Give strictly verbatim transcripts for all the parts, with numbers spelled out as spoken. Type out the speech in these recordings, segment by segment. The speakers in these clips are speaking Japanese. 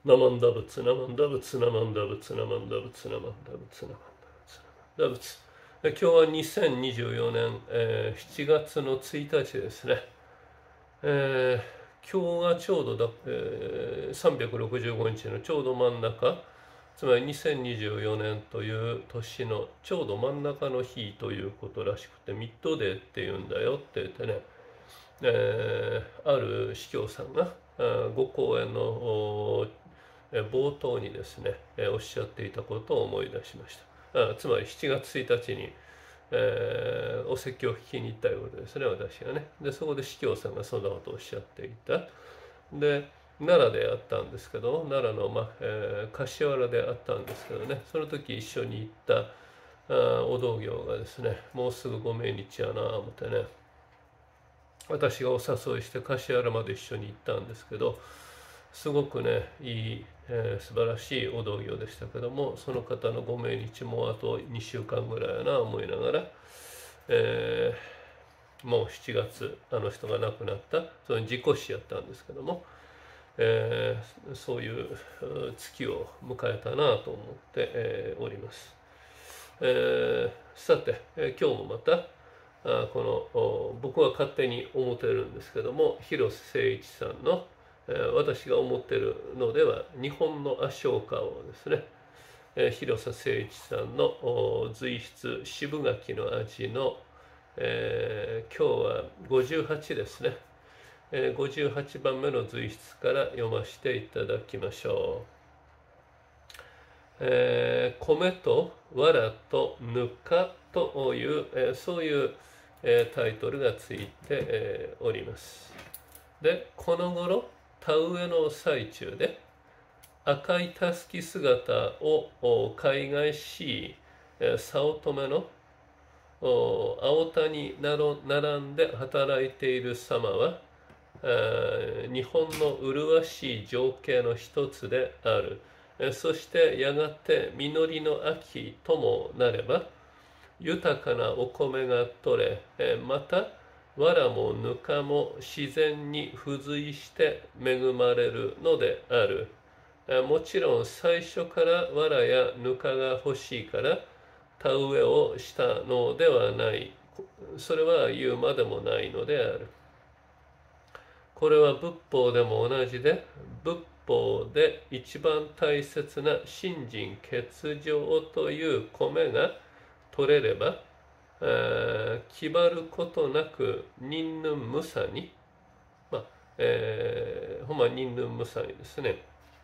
ナマンダ仏、ナマンダ仏、ナマンダ仏、ナマンダ仏、ナマンダ仏、ナマンダ仏。今日はにせんにじゅうよねん、えー、しちがつのついたちですね。えー、今日がちょうどだ、えー、さんびゃくろくじゅうごにちのちょうど真ん中、つまりにせんにじゅうよねんという年のちょうど真ん中の日ということらしくて、ミッドデーっていうんだよって言ってね、えー、ある司教さんがご講演の冒頭にですね、おっしゃっていたことを思い出しました。あつまりしちがつついたちに、えー、お説教を聞きに行ったようですね、私がね。で、そこで司教さんがそんなことをおっしゃっていた。で、奈良であったんですけど、奈良の、まあえー、柏原であったんですけどね、その時一緒に行ったあお道行がですね、もうすぐご命日やなぁ思ってね、私がお誘いして柏原まで一緒に行ったんですけど、すごくねいい、えー、素晴らしいお道行でしたけども、その方のご命日もあとにしゅうかんぐらいやな思いながら、えー、もうしちがつあの人が亡くなった、その事故死やったんですけども、えー、そういう月を迎えたなと思って、えー、おります。えー、さて、えー、今日もまたあこの僕は勝手に思ってるんですけども、広瀬誠一さんの、えー、私が思ってるのでは日本のアショーカをですね、えー、広瀬誠一さんの随筆渋柿の味の、えー、今日はごじゅうはちですね、えー、ごじゅうはちばんめの随筆から読ませていただきましょう。えー、米と藁とぬかという、えー、そういう、えー、タイトルがついて、えー、おります。で、この頃田植えの最中で赤いたすき姿を海外し、えー、早乙女の青田に並んで働いている様は、えー、日本の麗しい情景の一つである。そしてやがて実りの秋ともなれば豊かなお米が取れ、また藁もぬかも自然に付随して恵まれるのである。もちろん最初から藁やぬかが欲しいから田植えをしたのではない。それは言うまでもないのである。これは仏法でも同じで、仏法で一番大切な信心欠如という米が取れれば、えー、気張ることなく人ぬ無差に、まあえー、ほんま人ぬ無差にですね、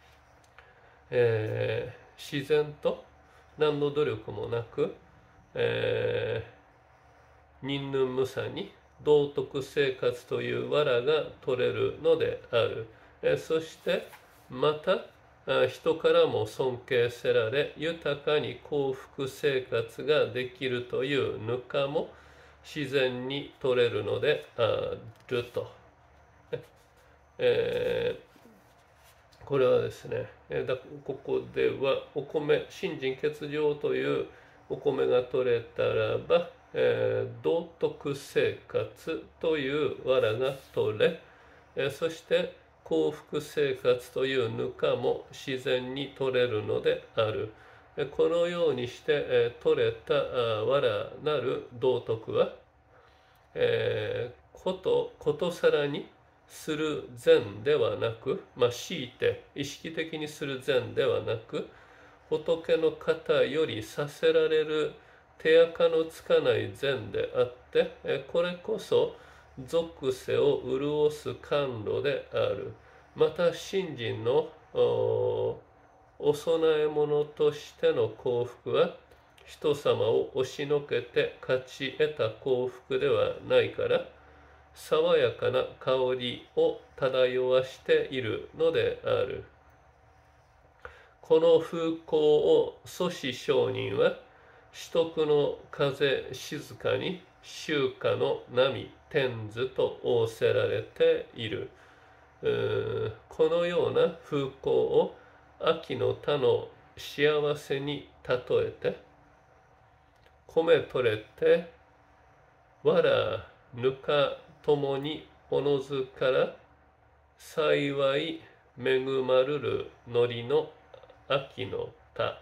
えー、自然と何の努力もなく、えー、人ぬ無差に道徳生活という藁が取れるのである。そしてまた人からも尊敬せられ豊かに幸福生活ができるというぬかも自然に取れるのであると。えー、これはですね、だここではお米信心欠如というお米が取れたらば、えー、道徳生活という藁が取れ、えー、そして幸福生活というぬかも自然に取れるのである。このようにして、えー、取れた藁なる道徳は、えー、ことことさらにする善ではなく、まあ、強いて意識的にする善ではなく、仏の方よりさせられる手垢のつかない善であって、これこそ俗世を潤す甘露である。また信心の お, お供え物としての幸福は人様を押しのけて勝ち得た幸福ではないから、爽やかな香りを漂わしているのである。この風光を祖師上人は四徳の風静かに秋夏の波天図と仰せられている。このような風光を秋の田の幸せに例えて、米取れて藁ぬかともにおのずから幸い恵まるる海苔の秋の田。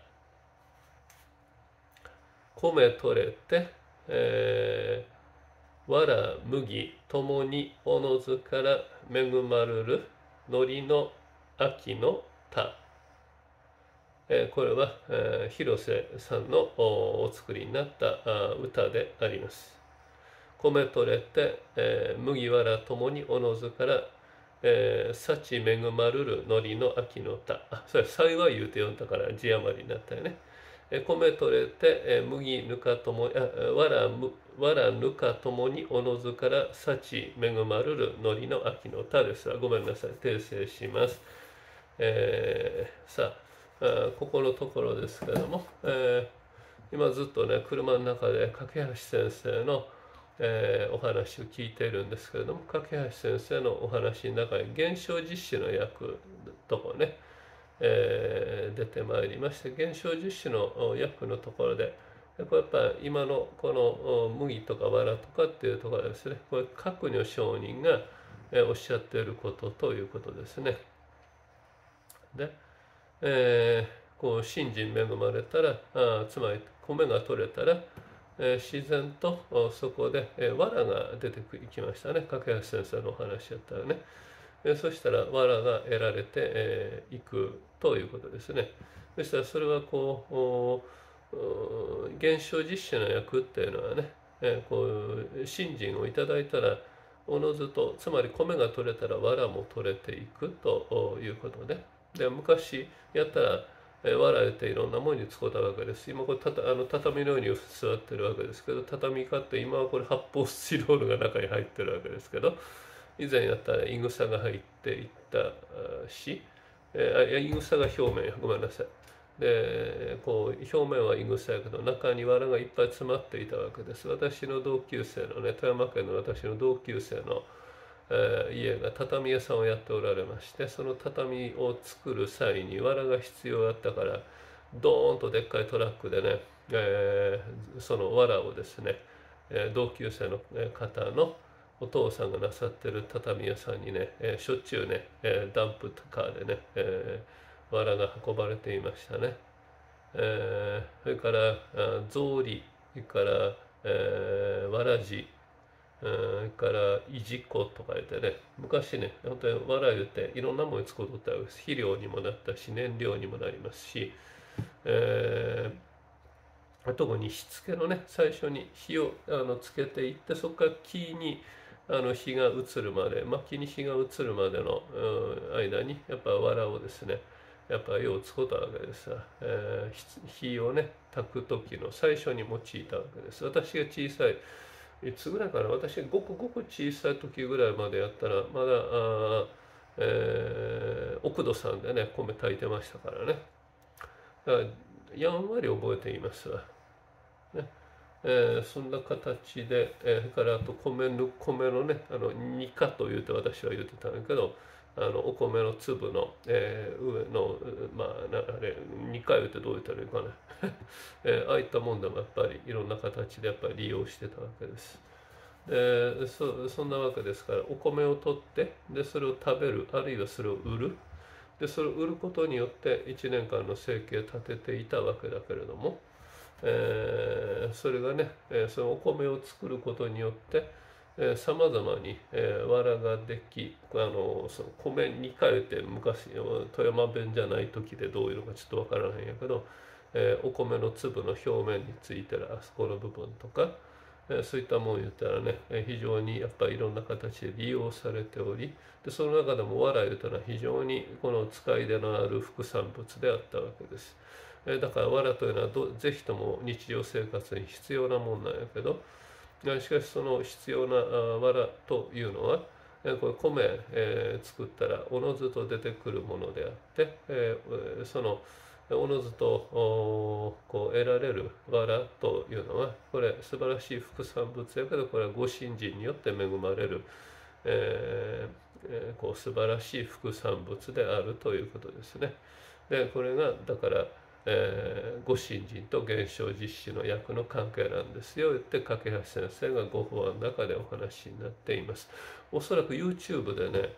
米取れて、えー、わら麦ともにおのずから恵まるる海苔の秋の田。えー、これは、えー、広瀬さんのお作りになった歌であります。米取れて、えー、麦わらともにおのずから、えー、幸恵まるる海苔の秋の田。あ、それ幸い言うて読んだから字余りになったよね。えー、米取れて、えー、麦ぬかともに、あ、わら、わらぬかともにおのずから幸恵まるる海苔の秋の田です。ごめんなさい、訂正します。えー、さあ、ここのところですけども、えー、今ずっとね、車の中で架橋先生のえー、お話を聞いているんですけれども、架橋先生のお話の中に現象実子の役とかね、えー、出てまいりまして、現象実子の役のところでやっぱ今のこの麦とか藁とかっていうところですね、これ覚如上人がおっしゃっていることということですね。で、えー、こう信心恵まれたら、あつまり米が取れたら、えー、自然とそこで、えー、藁が出てきましたね。架橋先生のお話やったらね。えー、そしたら藁が得られてい、えー、くということですね。そしたらそれはこう現象実子の役っていうのはね、えー、こう信心をいただいたらおのずと、つまり米が取れたら藁も取れていくということで、で昔やったら藁えていろんなものに使ったわけです。今これたたあの畳のように座ってるわけですけど、畳かって今はこれ発泡スチロールが中に入ってるわけですけど、以前やったらいぐさが入っていったし、えいぐさが表面や、ごめんなさい。でこう表面はいぐさやけど中に藁がいっぱい詰まっていたわけです。私の同級生のね、富山県の私の同級生の家が畳屋さんをやっておられまして、その畳を作る際に藁が必要だったからドーンとでっかいトラックでね、えー、その藁をですね、同級生の方のお父さんがなさってる畳屋さんにね、しょっちゅうねダンプカーでね、えー、藁が運ばれていましたね。えー、それから草履、それから、えー、わらじ、それからいじことか言ってね、昔ね、本当に藁言っていろんなものに使うとったら肥料にもなったし燃料にもなりますし、えー、特に火付けのね、最初に火をあのつけていって、そこから木にあの火が移るまで、薪に火が移るまでの、うん、間にやっぱ藁をですね、やっぱよう使ったわけですが、えー、火をね炊く時の最初に用いたわけです。私が小さいいつぐらいかな、私がごくごく小さい時ぐらいまでやったらまだあ、えー、奥戸さんでね米炊いてましたからね。だからやんわり覚えていますわ。ねえー、そんな形で、えー、からあと米ぬ米のねあのにかと言うて私は言ってたんだけど、あのお米の粒の、えー、上のまああれにか言うてどう言ったらいいかな、えー、ああいったもんでもやっぱりいろんな形でやっぱり利用してたわけです。で そ, そんなわけですから、お米を取ってでそれを食べる、あるいはそれを売る、でそれを売ることによっていちねんかんの生計を立てていたわけだけれども、えー、それがね、えー、そのお米を作ることによってさまざまに、えー、藁ができ、あのその米に変えて昔富山弁じゃない時でどういうのかちょっとわからないんやけど、えー、お米の粒の表面についてるあそこの部分とか、えー、そういったもん言ったらね、非常にやっぱりいろんな形で利用されており、でその中でも藁いうというのは非常にこの使い出のある副産物であったわけです。だから藁というのはどぜひとも日常生活に必要なもんなんやけど、しかしその必要な藁というのはこれ米、えー、作ったらおのずと出てくるものであって、えー、そのおのずとこう得られる藁というのはこれ素晴らしい副産物やけど、これはご信心によって恵まれる、えー、こう素晴らしい副産物であるということですね。でこれがだからえー、ご信心と現象実子の役の関係なんですよって架橋先生がご法話の中でお話になっています。おそらく YouTube でね、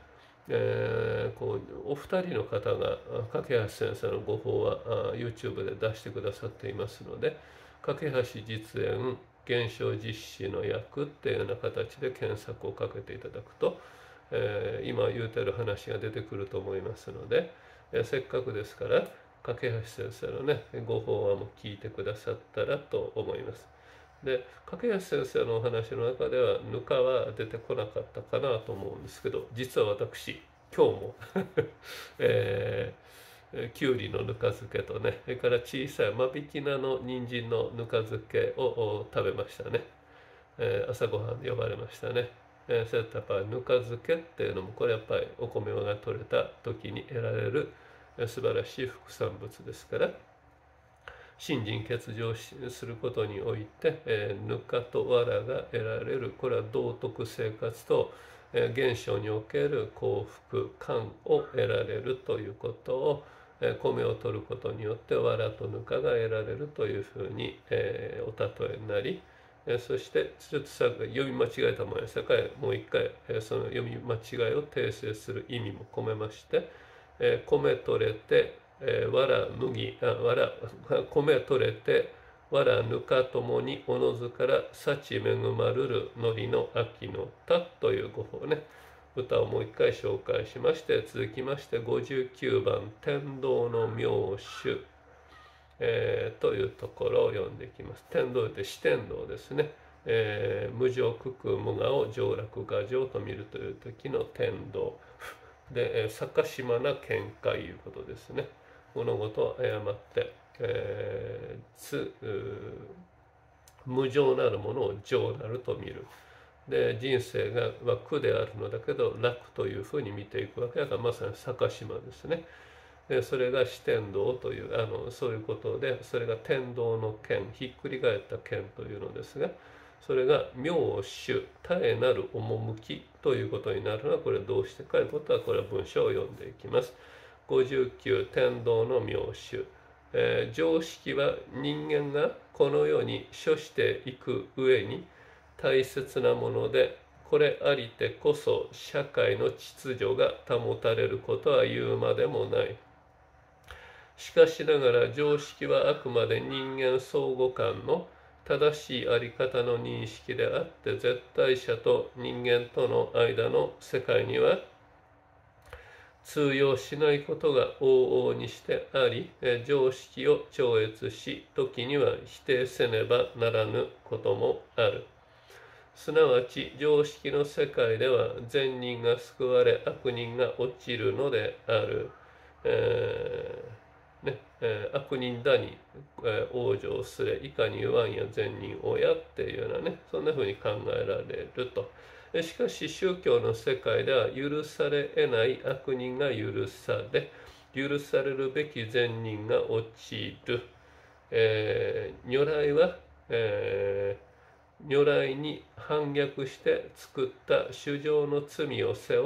えーこうお二人の方が架橋先生のご法はあ YouTube で出してくださっていますので、架橋実演現象実施の役っていうような形で検索をかけていただくと、えー今言うてる話が出てくると思いますので、えーせっかくですから架橋先生のねご法話も聞いてくださったらと思います。で架橋先生のお話の中ではぬかは出てこなかったかなと思うんですけど、実は私今日もえー、きゅうりのぬか漬けとね、それから小さい間引き菜の人参のぬか漬けを食べましたね。えー朝ごはんで呼ばれましたね。えーそうやってやっぱりぬか漬けっていうのもこれやっぱりお米が取れた時に得られる素晴らしい副産物ですから、信心欠如することにおいて、えー、ぬかとわらが得られる、これは道徳生活と、えー、現象における幸福感を得られるということを、えー、米を取ることによってわらとぬかが得られるというふうに、えー、お例えになり、えー、そしてちょっとさ読み間違えたものですからもう一回、えー、その読み間違いを訂正する意味も込めまして、えー、米取れてえー、わら麦あわら米取れてわらぬかともにおのずから幸恵まるるのりの秋の田というご法ね、歌をもう一回紹介しまして、続きましてごじゅうきゅうばん天道の妙手、えー、というところを読んでいきます。天道って四天道ですね。えー、無常苦苦無我を上楽牙城と見るという時の天道で、逆しまな見解いうことですね。物事を誤って、えー、つ無常なるものを常なると見る。で人生が、まあ、苦であるのだけど楽というふうに見ていくわけだから、まさに逆しまですね。でそれが四天道というあのそういうことで、それが天道の剣、ひっくり返った剣というのですが、それが妙手絶えなる趣ということになるのは、これはどうしてかということは、これは文章を読んでいきます。ごじゅうきゅう天道の妙手、えー、常識は人間がこの世に処していく上に大切なもので、これありてこそ社会の秩序が保たれることは言うまでもない。しかしながら常識はあくまで人間相互間の正しいあり方の認識であって、絶対者と人間との間の世界には通用しないことが往々にしてあり、常識を超越し、時には否定せねばならぬこともある。すなわち常識の世界では善人が救われ悪人が落ちるのである。えーねえー、悪人だに、えー、往生すれ、いかに言わんや善人をやっていうようなね、そんなふうに考えられると。しかし宗教の世界では許され得ない悪人が許され、許されるべき善人が落ちる。えー、如来は、えー、如来に反逆して作った衆生の罪を背負って、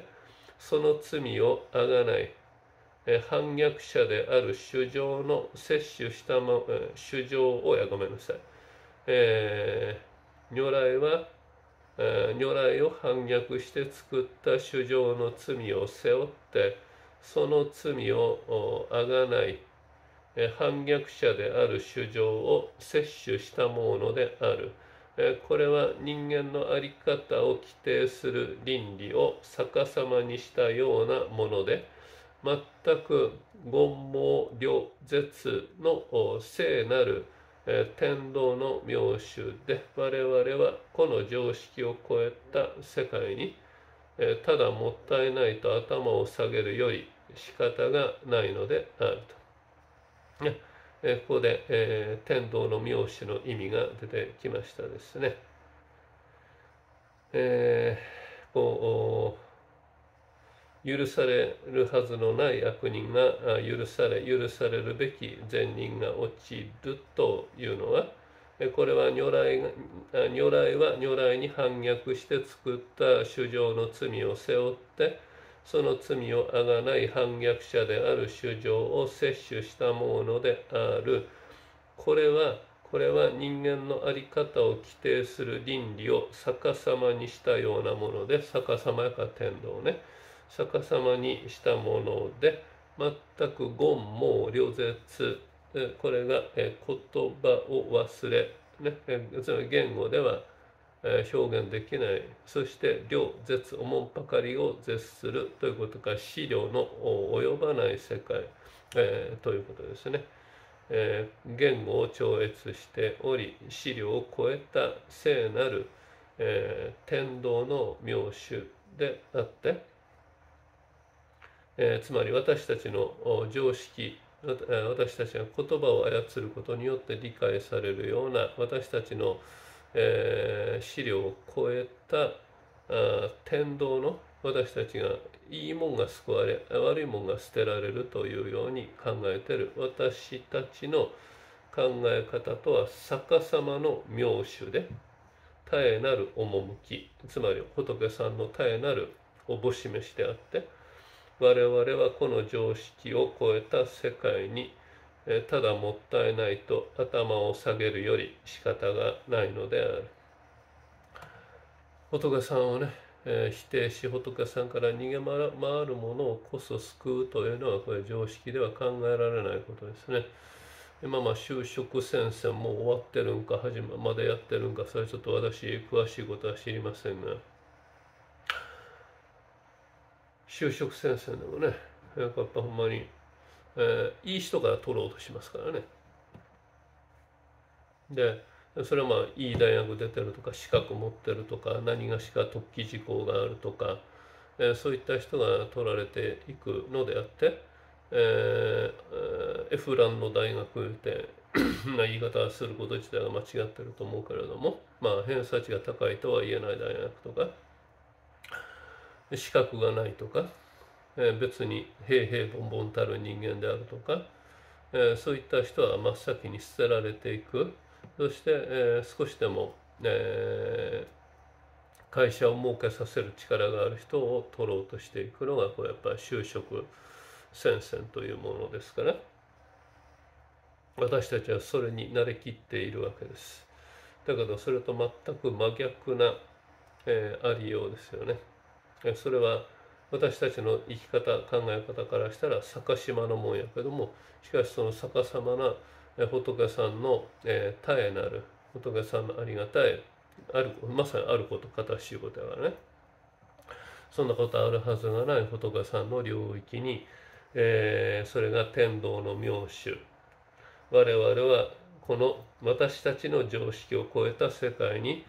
その罪をあがない、えー、反逆者である衆生の摂取したも、えー、衆生をやごめんなさい、えー、如来は如来を反逆して作った衆生の罪を背負って、その罪をあがない反逆者である衆生を摂取したものである。これは人間の在り方を規定する倫理を逆さまにしたようなもので、全く言毛両絶の聖なる天道の妙手で、我々はこの常識を超えた世界にただもったいないと頭を下げるより仕方がないのであると。ね、ここで、えー、天道の妙手の意味が出てきましたですね。えー、こう許されるはずのない悪人が許され、許されるべき善人が落ちるというのは、これは如来が如来は如来に反逆して作った衆生の罪を背負って、その罪をあがない反逆者である衆生を摂取したものである。これはこれは人間の在り方を規定する倫理を逆さまにしたようなもので、逆さまやか天道ね。 逆さまにしたもので、全く言毛両絶、これが言葉を忘れ、ね、つまり言語では表現できない、そして両絶おもんぱかりを絶するということか、資料の及ばない世界、えー、ということですね。えー、言語を超越しており、資料を超えた聖なる、えー、天道の妙手であって、えー、つまり私たちの常識、私たちが言葉を操ることによって理解されるような私たちの、えー、資料を超えたあ天道の私たちがいいもんが救われ悪いもんが捨てられるというように考えている私たちの考え方とは逆さまの妙手で絶えなる趣、つまり仏さんの絶えなるおぼしめしであって、我々はこの常識を超えた世界にただもったいないと頭を下げるより仕方がないのである。仏さんをね、えー、否定し仏さんから逃げ回るものをこそ救うというのはこれ常識では考えられないことですね。今まあ就職戦線もう終わってるんか始ままだやってるんかそれはちょっと私詳しいことは知りませんが、就職戦線でもねやっぱほんまに、えー、いい人から取ろうとしますからね。でそれはまあいい大学出てるとか資格持ってるとか何がしか特技事項があるとか、えー、そういった人が取られていくのであって、えー、エフランの大学ってな言い方をすること自体が間違ってると思うけれども、まあ偏差値が高いとは言えない大学とか資格がないとか、えー、別に平々凡々たる人間であるとか、えー、そういった人は真っ先に捨てられていく。そして、えー、少しでも、えー、会社を儲けさせる力がある人を取ろうとしていくのがこれやっぱり就職戦線というものですから、私たちはそれに慣れきっているわけです。だけどそれと全く真逆な、えー、ありようですよね。それは私たちの生き方考え方からしたら逆さまのもんやけども、しかしその逆さまな仏さんの、えー、絶えなる仏さんのありがたいあるまさにあること形しいことやからね、そんなことあるはずがない仏さんの領域に、えー、それが天道の妙手、我々はこの私たちの常識を超えた世界に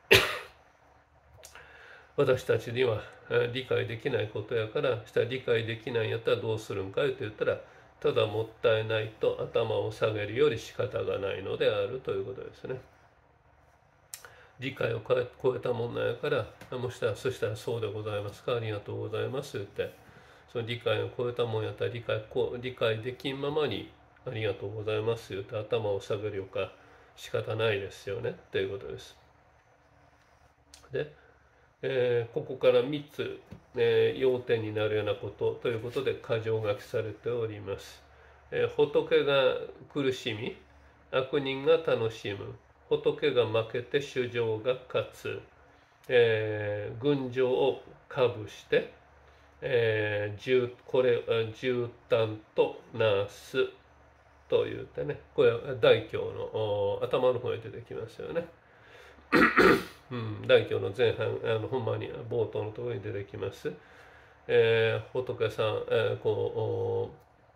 私たちには理解できないことやから、したら理解できないんやったらどうするんかいと言ったら、ただもったいないと頭を下げるより仕方がないのであるということですね。理解を超えたもんなんやから、もしたらそしたらそうでございますか、ありがとうございますって、その理解を超えたもんやったら理解理解できんままにありがとうございますって頭を下げるよか仕方ないですよねっていうことです。でえー、ここからみっつ、えー、要点になるようなことということで箇条書きされております。えー、仏が苦しみ、悪人が楽しむ、仏が負けて主情が勝つ、えー、群青をかぶして、えー、これ絨毯となすと言ってね、これは大経の頭の方に出てきますよね。うん、大経の前半あのほんまに冒頭のところに出てきます。えー、仏さん、えー、こ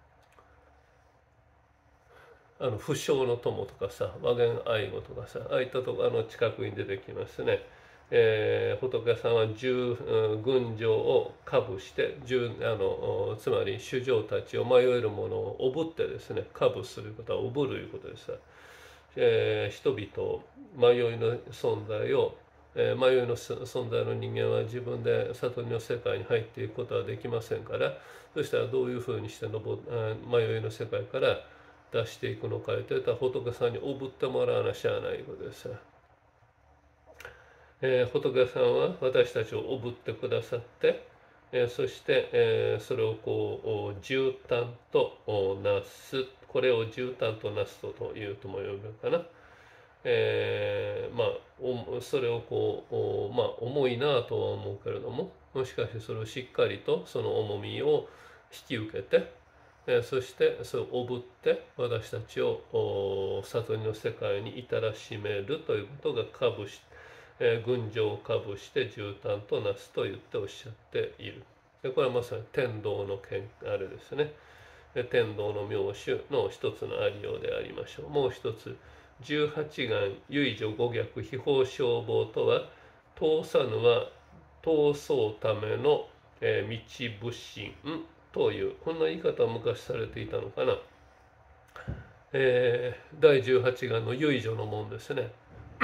うあの不祥の友とかさ和言愛語とかさああいったとこあの近くに出てきますね。えー、仏さんは十群青をかぶして十あのつまり衆生たちを迷えるものをおぶってですね、かぶすることはおぶるいうことです。えー、人々迷いの存在を、えー、迷いの存在の人間は自分で悟りの世界に入っていくことはできませんから、そしたらどういうふうにしてのぼ迷いの世界から出していくのかといったら仏さんにおぶってもらわなしゃあないことです。えー、仏さんは私たちをおぶってくださって、えー、そして、えー、それをこう絨毯となす、これを絨毯となすというとも呼ぶかな。えー、まあそれをこうまあ重いなとは思うけれども、 もしかしてそれをしっかりとその重みを引き受けて、えそしてそれをおぶって私たちを悟りの世界に至らしめるということがかぶし、え群青をかぶして絨毯となすと言っておっしゃっている。でこれはまさに天道の件あれですね。天道の妙手の一つのありようでありましょう。もう一つ、十八願唯女五逆秘宝消防とは、通さぬは通そうための、えー、道仏心という、こんな言い方は昔されていたのかな。えー、第十八願の唯女の門ですね。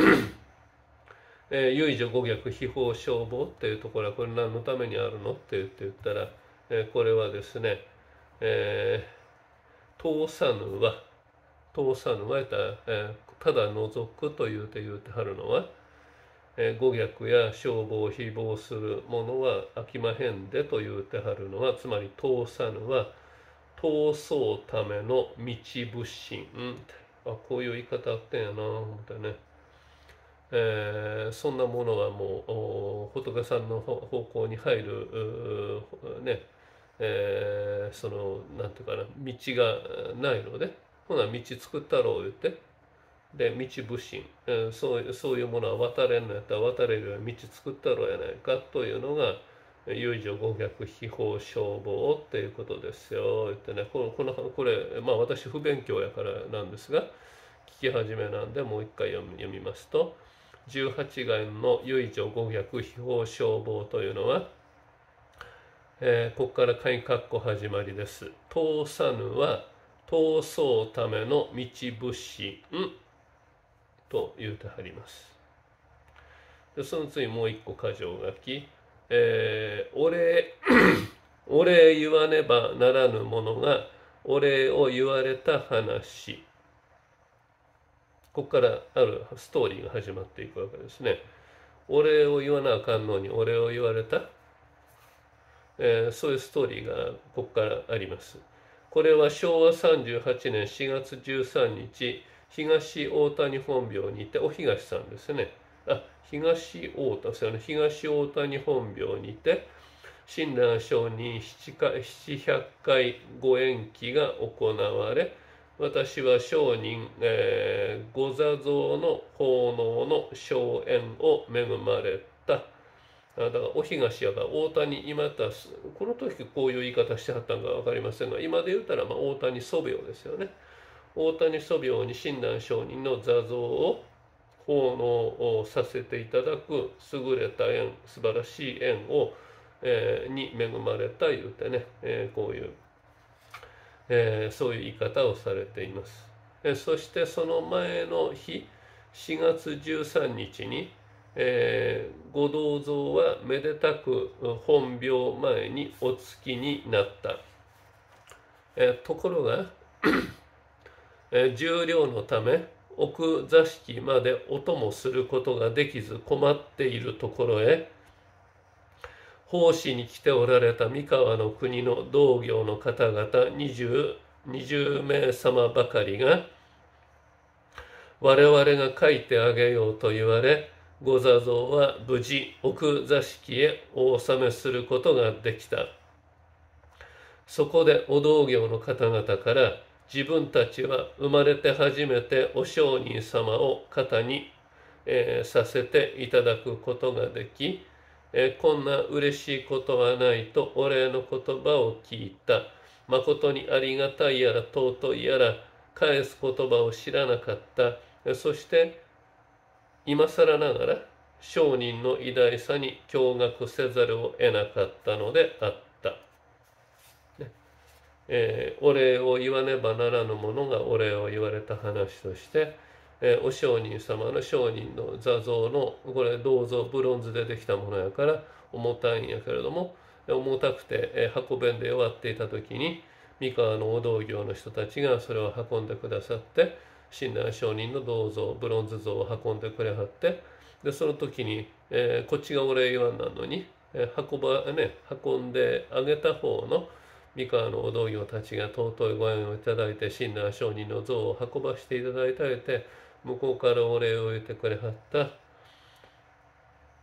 えー、唯女五逆秘宝消防っていうところは、これ何のためにあるのって言って言ったら、えー、これはですね、えー、通さぬは、通さぬはやったら、えー、ただ除くと言うて言うてはるのは、えー、五逆や消防を誹謗するものは飽きまへんでと言うてはるのは、つまり通さぬは、通そうための道仏心。うん、あ、こういう言い方あってんやな、思ってね。えー、そんなものはもう仏さんの方向に入るね、えー、そのなんていうかな、道がないので、ほな道作ったろう言って、で道仏心、えー、そう、そういうものは渡れんのやったら渡れるように道作ったろうやないかというのが唯女五逆秘宝消防っていうことですよ言ってね、このこのこれまあ私不勉強やからなんですが、聞き始めなんでもう一回読み読みますと、十八願の唯女五逆秘宝消防というのは、えー、ここから鍵括弧始まりです。通さぬは通そうための道仏心と言うてはります。でその次もう一個箇条書き、えー、お礼お礼言わねばならぬ者がお礼を言われた話。ここからあるストーリーが始まっていくわけですね。お礼を言わなあかんのにお礼を言われた、えー、そういうストーリーがここからあります。これはしょうわさんじゅうはちねんしがつじゅうさんにち、東大谷本廟にて、お東さんですね。あ、東大田ですよね。東大谷本廟にて、親鸞上人ななひゃっかいご縁起が行われ、私は上人、えー、御座像の奉納の荘園を恵まれた。だからお東やから大谷今田、この時こういう言い方してはったんか分かりませんが、今で言うたらまあ大谷祖廟ですよね。大谷祖廟に親鸞上人の座像を奉納をさせていただく優れた縁、素晴らしい縁を、えー、に恵まれた言うてね、えー、こういう、えー、そういう言い方をされています。えー、そしてその前の日、しがつじゅうさんにちに、えー、ご銅像はめでたく本廟前にお付きになった。えー、ところが、えー、重量のため奥座敷までお供することができず困っているところへ、奉仕に来ておられた三河の国の同業の方々にじゅう、にじゅうめいさまばかりが、我々が書いてあげようと言われ、御座像は無事奥座敷へお納めすることができた。そこでお同業の方々から自分たちは生まれて初めてお上人様を肩に、えー、させていただくことができ、えー、こんな嬉しいことはないとお礼の言葉を聞いた。誠にありがたいやら尊いやら返す言葉を知らなかった。そして今更ながら上人の偉大さに驚愕せざるを得なかったのであった。ねえー、お礼を言わねばならぬ者がお礼を言われた話として、えー、お上人様の上人の座像のこれ銅像ブロンズでできたものやから重たいんやけれども、重たくて、えー、運べんで弱っていた時に三河のお道業の人たちがそれを運んでくださって、親鸞上人の銅像ブロンズ像を運んでくれはって、でその時に、えー、こっちがお礼言わんなんのに、えー、運ばね運んであげた方の三河のお道業たちが尊いご縁をいただいて親鸞上人の像を運ばしていただいたれて、向こうからお礼を言ってくれはった、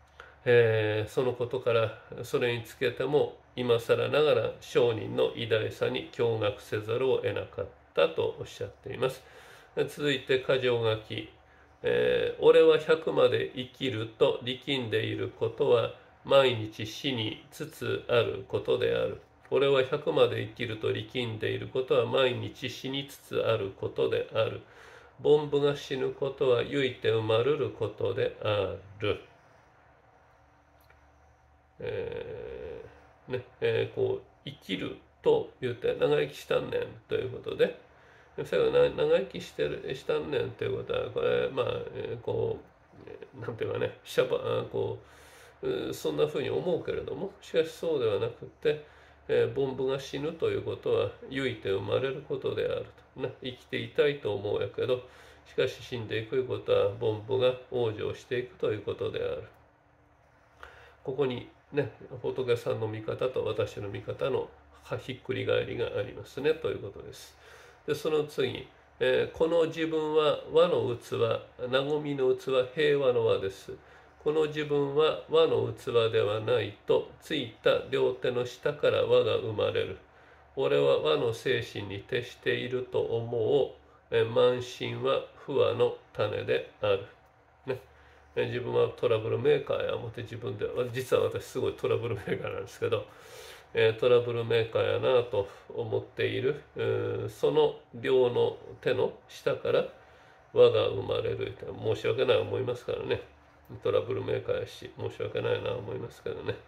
えー、そのことからそれにつけても今更ながら商人の偉大さに驚愕せざるを得なかったとおっしゃっています。続いて箇条書き、えー、俺はひゃくまで生きると力んでいることは毎日死につつあることである。俺はひゃくまで生きると力んでいることは毎日死につつあることである。凡夫が死ぬことはゆいて生まるることである。えーねえー、こう生きると言って長生きしたんねんということで、それが長生きしてるしたんねんということは、これまあ、えー、こうなんていうかね、シャバこうそんなふうに思うけれども、しかしそうではなくて、えー、凡夫が死ぬということはゆいて生まれることであると、ね、生きていたいと思うやけど、しかし死んでいくことは凡夫が往生していくということである。ここにね、仏さんの見方と私の見方のひっくり返りがありますねということです。でその次、えー、この自分は和の器、和みの器、平和の和です。この自分は和の器ではないと、ついた両手の下から和が生まれる。俺は和の精神に徹していると思う。えー、慢心は不和の種である。ね。自分はトラブルメーカーや思って自分で、実は私すごいトラブルメーカーなんですけど、トラブルメーカーやなと思っている、その両の手の下から輪が生まれる。申し訳ない思いますからね。トラブルメーカーやし、申し訳ないな思いますけどね。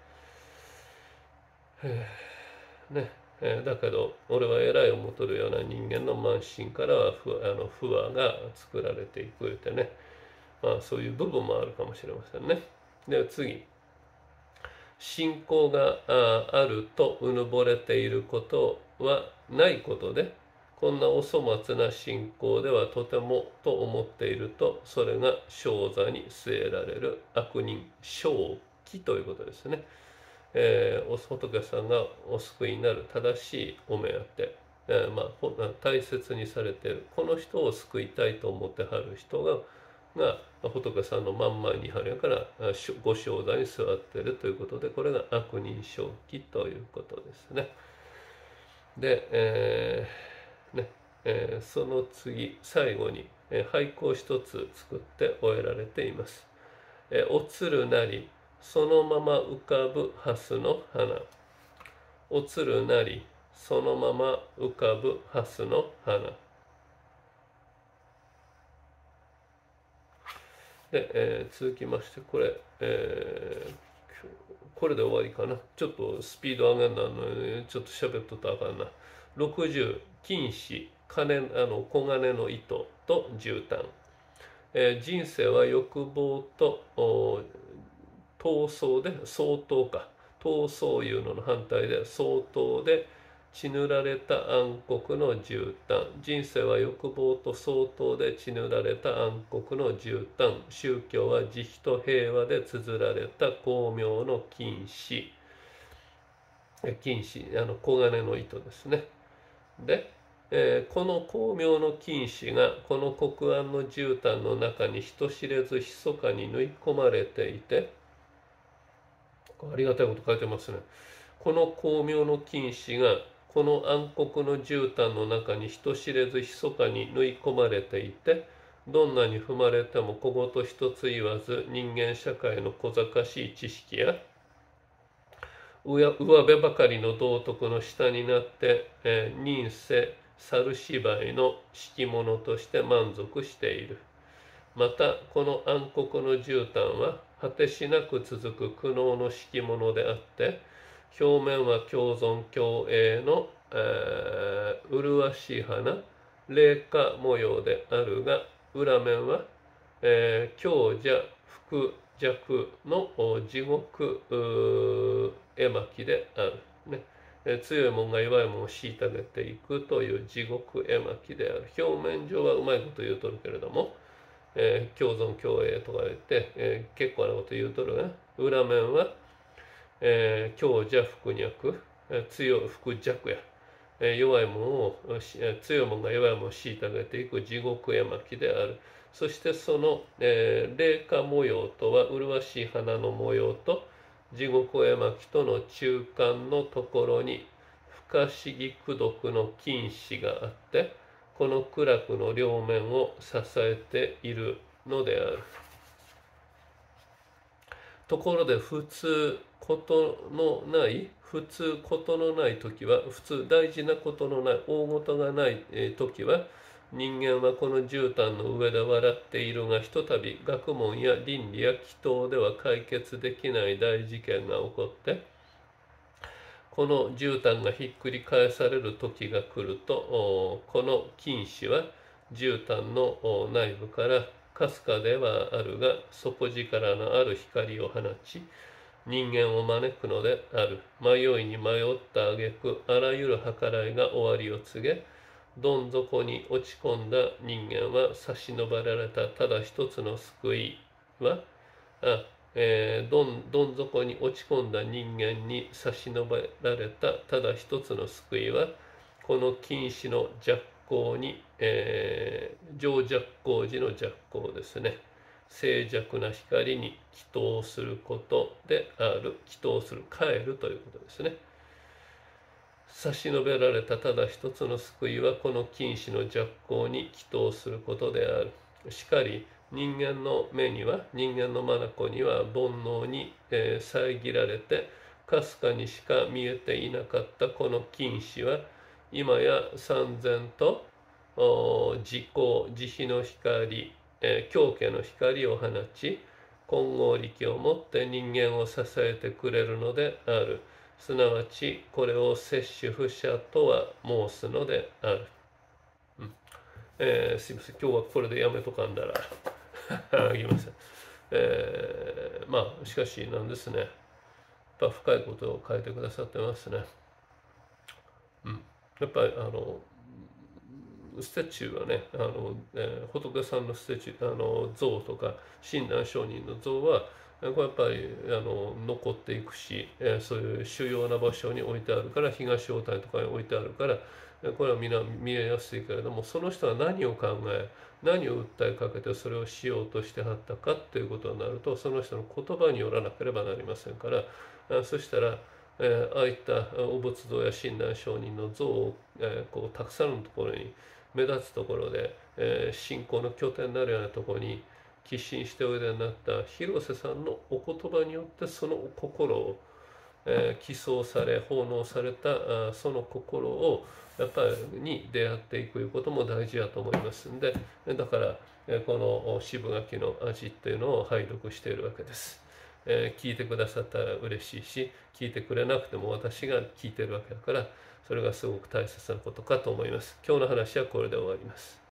ねだけど、俺は偉い思っとるような人間の慢心からは不あの不和が作られていくってね。まあそういう部分もあるかもしれませんね。では次。信仰があるとうぬぼれていることはないことで、こんなお粗末な信仰ではとてもと思っていると、それが生座に据えられる悪人、正気ということですね。えー、仏さんがお救いになる正しいお目当て、えー、まあ大切にされている、この人を救いたいと思ってはる人がが仏さんの真ん前にあるからご正座に座っているということで、これが悪人正気ということですね。で、えーねえー、その次最後に、えー、俳句を一つ作って終えられています。えー、おつるなりそのまま浮かぶ蓮の花。おつるなりそのまま浮かぶ蓮の花。で、えー、続きまして、これ、えー、これで終わりかな。ちょっとスピード上げんなので、ちょっと喋っとったらあかんな。ろくじゅう、金糸、金、あの、黄金の糸と絨毯。えー、人生は欲望と闘争で、相当か。闘争いうのの反対で、相当で、血塗られた暗黒の絨毯。人生は欲望と相当で血塗られた暗黒の絨毯。宗教は慈悲と平和で綴られた光明の金糸。金糸、あの黄金の糸ですね。で、えー、この光明の金糸がこの黒暗の絨毯の中に人知れず密かに縫い込まれていて、ありがたいこと書いてますね。この光明の金糸がこの暗黒の絨毯の中に人知れず密かに縫い込まれていて、どんなに踏まれても小言一つ言わず、人間社会の小賢しい知識や上辺ばかりの道徳の下になって、えー、人世猿芝居の敷物として満足している。またこの暗黒の絨毯は果てしなく続く苦悩の敷物であって、表面は共存共栄の、えー、麗しい花霊花模様であるが、裏面は、えー、強者福弱の地獄絵巻である、ねえー、強いもんが弱いもんを虐げていくという地獄絵巻である。表面上はうまいこと言うとるけれども、えー、共存共栄とか言って、えー、結構なこと言うとるが、裏面は、えー、強者福弱、えー、強い福弱や、 えー、弱いものを、えー、強いものが弱いものを虐げていく地獄絵巻である。そしてその、えー、霊化模様とは麗しい花の模様と地獄絵巻との中間のところに不可思議功徳の金糸があって、この苦楽の両面を支えているのである。ところで普通ことのない普通ことのない時は普通大事なことのない大事がない時は人間はこの絨毯の上で笑っているが、ひとたび学問や倫理や祈祷では解決できない大事件が起こって、この絨毯がひっくり返される時が来ると、この金糸は絨毯の内部からかすかではあるが底力のある光を放ち、人間を招くのである。迷いに迷った挙句、あらゆる計らいが終わりを告げ、どん底に落ち込んだ人間は差し伸ばられたただ一つの救いは、あえー、どんどん底に落ち込んだ人間に差し伸ばられたただ一つの救いは、この金糸の弱光に、えー、上弱光時の弱光ですね。静寂な光に祈祷することである。祈祷する、帰るということですね。差し伸べられたただ一つの救いはこの金糸の弱光に祈祷することである。しかり人間の目には、人間の眼には煩悩に、えー、遮られてかすかにしか見えていなかったこの金糸は、今や三千と自光慈悲の光、えー、狂気の光を放ち、金剛力をもって人間を支えてくれるのである。すなわちこれを摂取不捨とは申すのである。うん、えー、すいません、今日はこれでやめとかんだらあきません。えー、まあしかしなんですね、やっぱ深いことを書いてくださってますね。うん、やっぱりあのステッチはね、あの、えー、仏さんのステッチ、あの像とか親鸞上人の像はこれやっぱりあの残っていくし、えー、そういう主要な場所に置いてあるから、東大谷とかに置いてあるから、これはみんな見えやすいけれども、その人は何を考え、何を訴えかけてそれをしようとしてはったかということになると、その人の言葉によらなければなりませんから、あそしたら、えー、ああいったお仏像や親鸞上人の像を、えー、こうたくさんのところに目立つところで、えー、信仰の拠点になるようなところに寄進しておいでになった広瀬さんのお言葉によって、その心を、えー、寄贈され奉納されたあその心をやっぱりに出会っていくことも大事だと思いますんで、だから、えー、この渋柿の味っていうのを拝読しているわけです。えー、聞いてくださったら嬉しいし、聞いてくれなくても私が聞いてるわけだから、それがすごく大切なことかと思います。今日の話はこれで終わります。